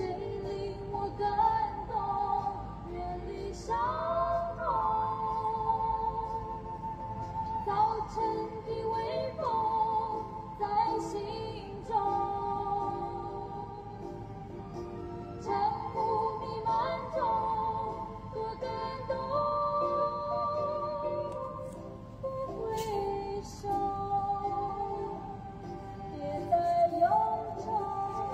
谁令我感动，远离伤痛。早晨的微风在心中，晨雾弥漫中多感动，不回首，别再忧愁。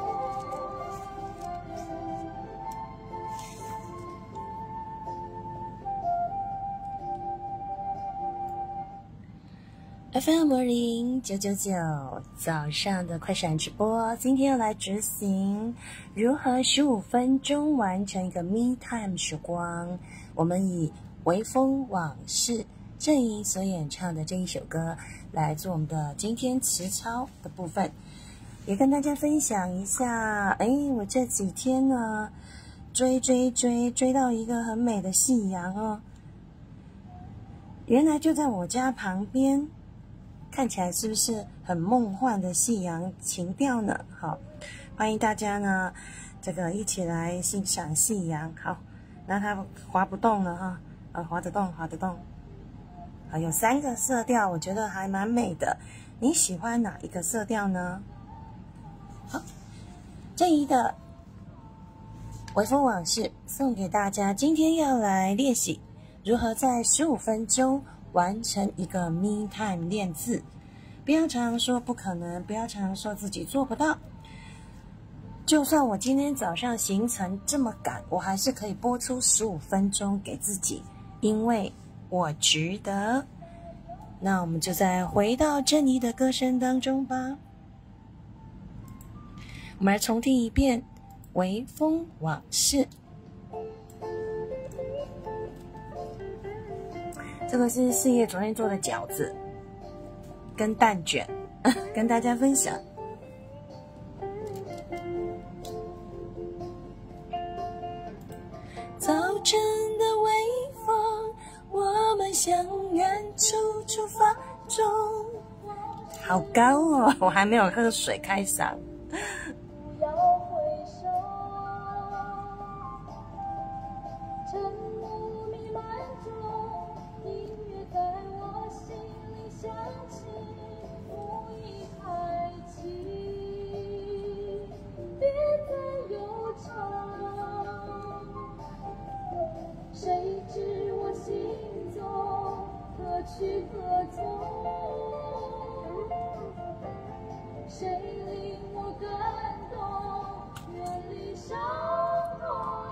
FM 50999早上的快闪直播，今天要来执行如何15分钟完成一个 Me Time 时光。我们以微风往事郑怡所演唱的这一首歌来做我们的今天词操的部分，也跟大家分享一下。我这几天呢追到一个很美的夕阳哦，原来就在我家旁边。看起来是不是很梦幻的夕阳情调呢？好，欢迎大家呢，一起来欣赏夕阳。好，那它滑不动了哈，滑得动。好，有3个色调，我觉得还蛮美的。你喜欢哪一个色调呢？好，郑怡的微风往事送给大家。今天要来练习如何在15分钟完成一个 Me Time 练字。不要常说不可能，不要常说自己做不到。就算我今天早上行程这么赶，我还是可以播出15分钟给自己，因为我值得。那我们就再回到郑怡的歌声当中吧。我们来重听一遍《微风往事》。这个是4月昨天做的饺子跟蛋卷跟大家分享。早晨的微风，我们向远处出发中。好高哦，我还没有喝水开嗓。 不要回首，晨雾弥漫中，音乐在我心里响起，无意开启，别再忧愁。谁知我心中何去何从？谁令我感动，远离伤痛。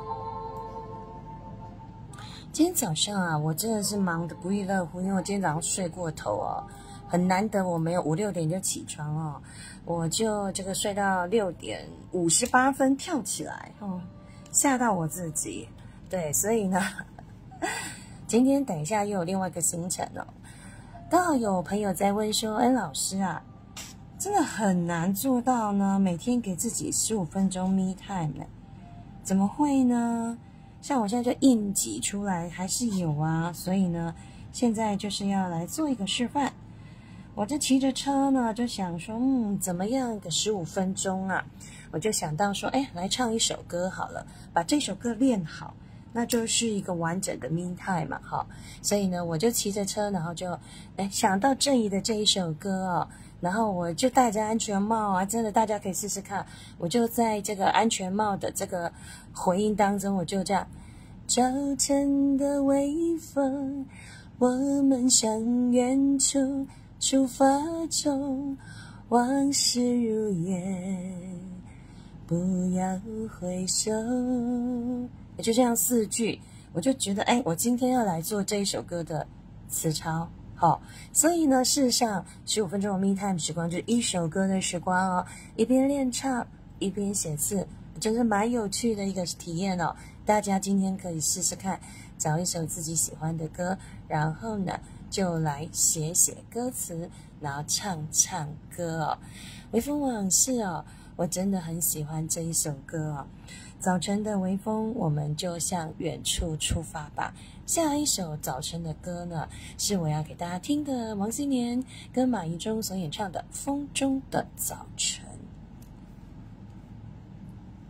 今天早上啊，我真的是忙得不亦乐乎，因为我今天早上睡过头哦，很难得我没有5、6点就起床哦，我就睡到6点58分跳起来哦，吓到我自己。对，所以呢，今天等一下又有另外一个行程哦。刚好有朋友在问说，老师啊，真的很难做到呢，每天给自己15分钟 me time， 怎么会呢？像我现在就硬挤出来还是有啊，所以呢，现在就是要来做一个示范。我就骑着车呢，就想说，怎么样个15分钟啊？我就想到说，来唱一首歌好了，把这首歌练好，那就是一个完整的 me time 嘛，哈。所以呢，我就骑着车，然后就想到郑怡的这一首歌哦。然后我就戴着安全帽啊，真的大家可以试试看。我就在这个安全帽的这个回音当中，我就这样：早晨的微风，我们向远处出发中，往事如烟，不要回首。也就这样4句，我就觉得我今天要来做这一首歌的词抄。好，所以呢，事实上15分钟的 me time 时光就是一首歌的时光哦，一边练唱一边写字，真是蛮有趣的一个体验哦。大家今天可以试试看，找一首自己喜欢的歌，然后呢就来写歌词，然后唱歌哦。微风往事哦，我真的很喜欢这一首歌哦。早晨的微风，我们就向远处出发吧。下一首早晨的歌呢，是我要给大家听的王心凌跟马一中所演唱的《风中的早晨》。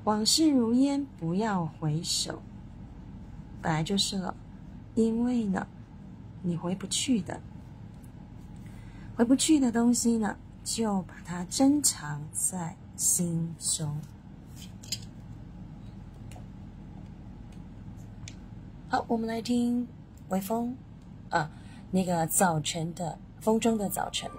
往事如烟，不要回首。本来就是了，因为呢，你回不去的，回不去的东西呢，就把它珍藏在心中。好，我们来听微风啊，那个早晨的风中的早晨。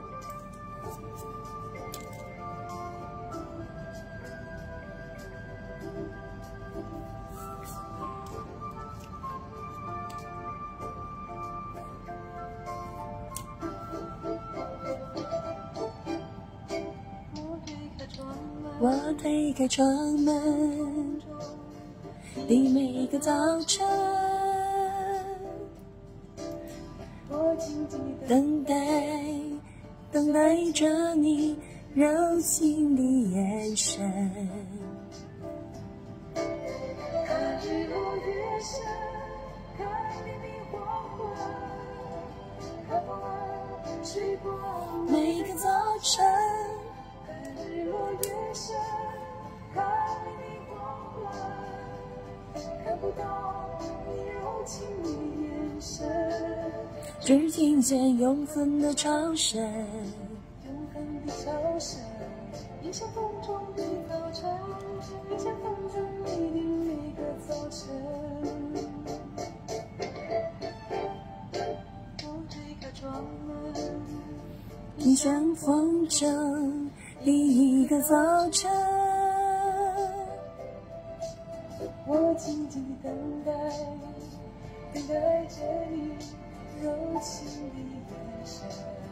我推开窗门的每一个早晨，等待着你柔情的眼神。 看日落月升，看黎明黄昏，看风儿吹过每个早晨， 看日落月升，看黎明黄昏，看不到你柔情的眼神， 只听见永恒的潮声， 永恒的潮声，映像风中的早晨，映像风中你的每个早晨。我推开窗门， 你像风中的一个早晨。 我静静地等待着你柔情的眼神。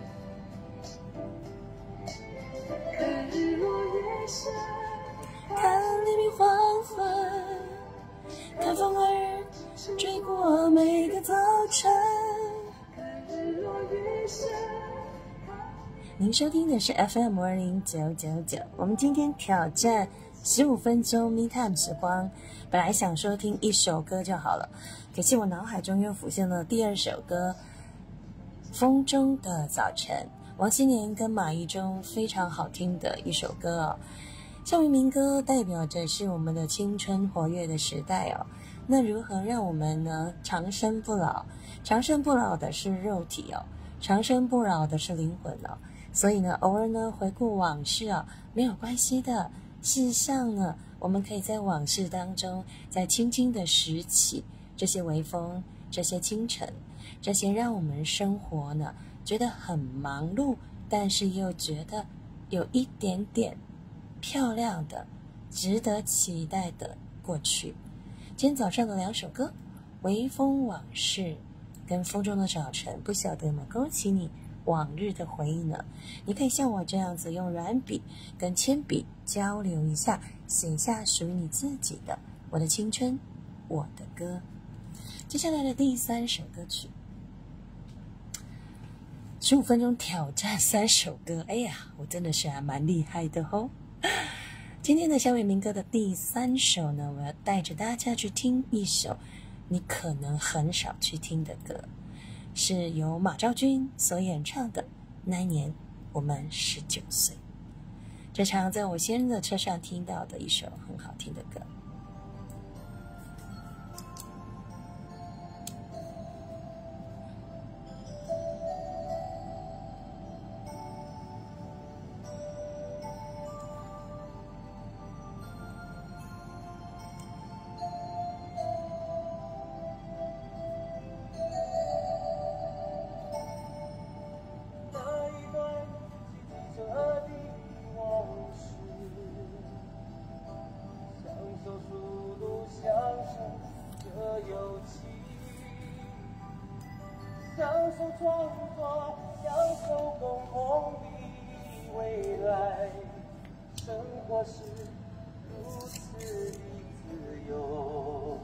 看日落月升， 看黎明黄昏，看风儿吹过每个早晨。 看日落月升。 您收听的是 FM20999，我们今天挑战15分钟 Me Time 时光。本来想说听一首歌就好了，可惜我脑海中又浮现了第二首歌《风中的早晨》，王心凌跟马一中非常好听的一首歌哦。校园民歌代表着是我们的青春活跃的时代哦。那如何让我们呢长生不老？长生不老的是肉体哦，长生不老的是灵魂哦。所以呢，偶尔呢回顾往事啊，没有关系的。事实上呢，我们可以在往事当中，再轻轻的拾起这些微风，这些清晨，这些让我们生活呢觉得很忙碌，但是又觉得有一点点漂亮的、值得期待的过去。今天早上的2首歌，《微风往事》跟《风中的早晨》，不晓得有没有勾起你往日的回忆呢？你可以像我这样子用软笔跟铅笔交流一下，写下属于你自己的我的青春，我的歌。接下来的第3首歌曲，15分钟挑战3首歌，哎呀，我真的是还蛮厉害的哦。今天的校园民歌的第3首呢，我要带着大家去听一首你可能很少去听的歌，是由马昭君所演唱的《那一年我们19岁》。这场在我先生的车上听到的一首很好听的歌。 享受创作，享受共同的未来，生活是如此的自由。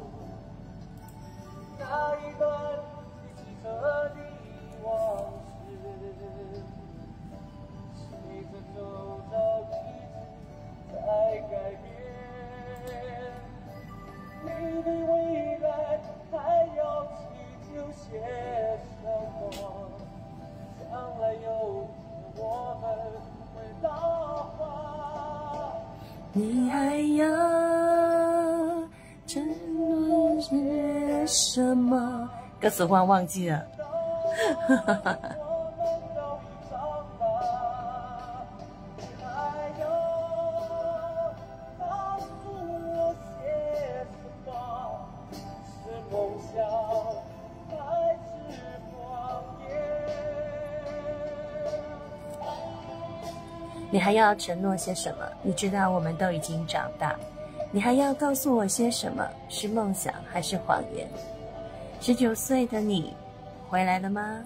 那一段记着的往事，随着周遭一直在改变，你的未来还要祈求些什么？将来有天我们会老化， 你还要承诺些什么？歌词忽然忘记了。你还要承诺些什么？你知道我们都已经长大。你还要告诉我些什么？是梦想还是谎言？19岁的你回来了吗？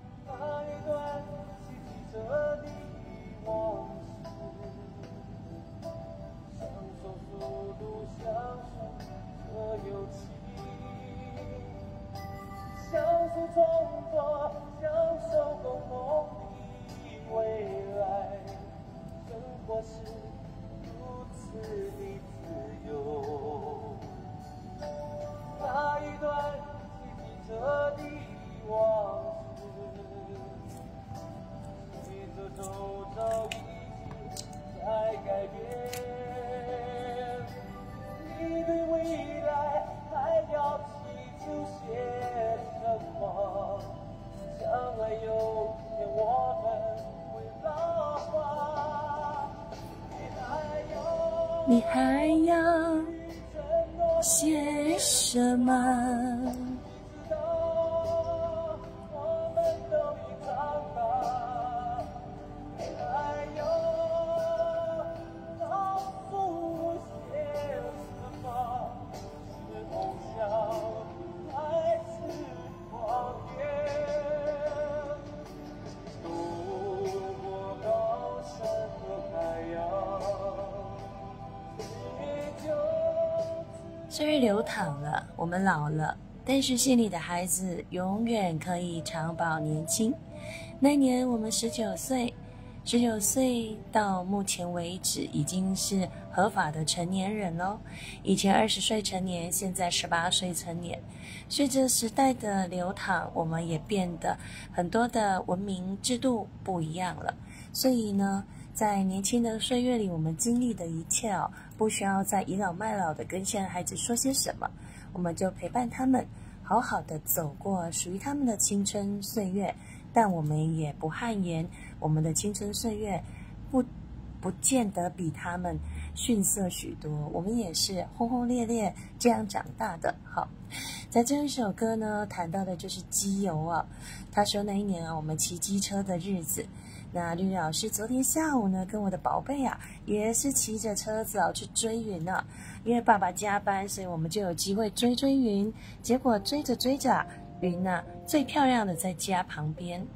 你还要些什么？岁月流淌了，我们老了，但是心里的孩子永远可以长保年轻。那年我们19岁，19岁到目前为止已经是合法的成年人咯。以前20岁成年，现在18岁成年。随着时代的流淌，我们也变得很多的文明制度不一样了。所以呢，在年轻的岁月里，我们经历的一切不需要再倚老卖老的跟现在孩子说些什么，我们就陪伴他们，好好的走过属于他们的青春岁月。但我们也不汗颜，我们的青春岁月不见得比他们逊色许多，我们也是轰轰烈烈这样长大的。好，在这一首歌呢，谈到的就是机油啊。他说那一年我们骑机车的日子。那绿绿老师昨天下午呢，跟我的宝贝也是骑着车子去追云啊。因为爸爸加班，所以我们就有机会追云。结果追着云最漂亮的在家旁边。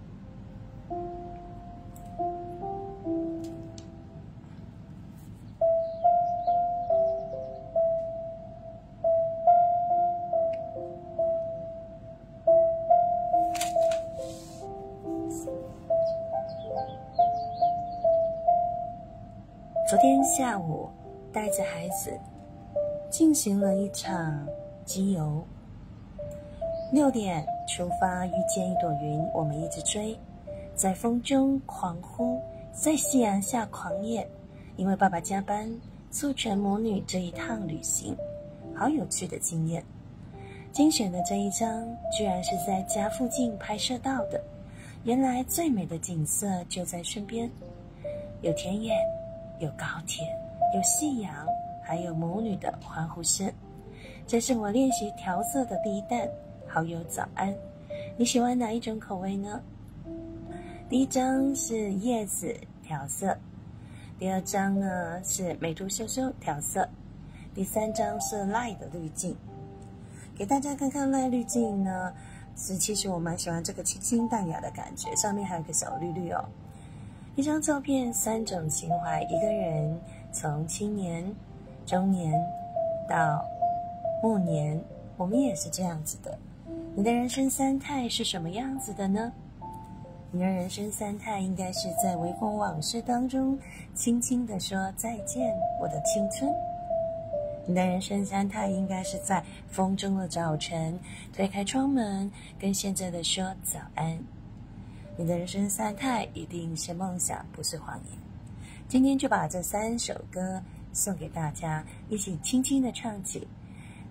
昨天下午带着孩子进行了一场机游，6点出发，遇见一朵云，我们一直追，在风中狂呼，在夕阳下狂野，因为爸爸加班，促成母女这一趟旅行，好有趣的经验。精选的这一张居然是在家附近拍摄到的，原来最美的景色就在身边，有田野，有高铁，有夕阳，还有母女的欢呼声。这是我练习调色的第一弹，好友早安，你喜欢哪一种口味呢？第一张是叶子调色，第二张呢是美图秀秀调色，第三张是赖的滤镜。给大家看看赖滤镜呢，其实我蛮喜欢这个清新淡雅的感觉，上面还有个小绿绿哦。一张照片，3种情怀，一个人从青年、中年到暮年，我们也是这样子的。你的人生三态是什么样子的呢？你的人生三态应该是在微风往事当中轻轻地说再见，我的青春。你的人生三态应该是在风中的早晨，推开窗门，跟现在的说早安。你的人生三态一定是梦想，不是谎言。今天就把这3首歌送给大家，一起轻轻地唱起。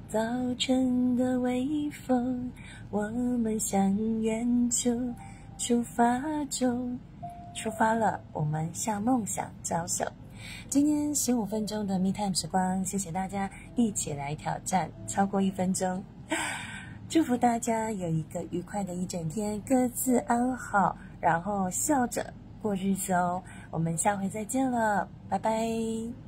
早晨的微风，我们向远处出发中，出发了，我们向梦想招手。今天15分钟的 Me Time 时光，谢谢大家一起来挑战超过1分钟。祝福大家有一个愉快的一整天，各自安好，然后笑着过日子哦。我们下回再见了，拜拜。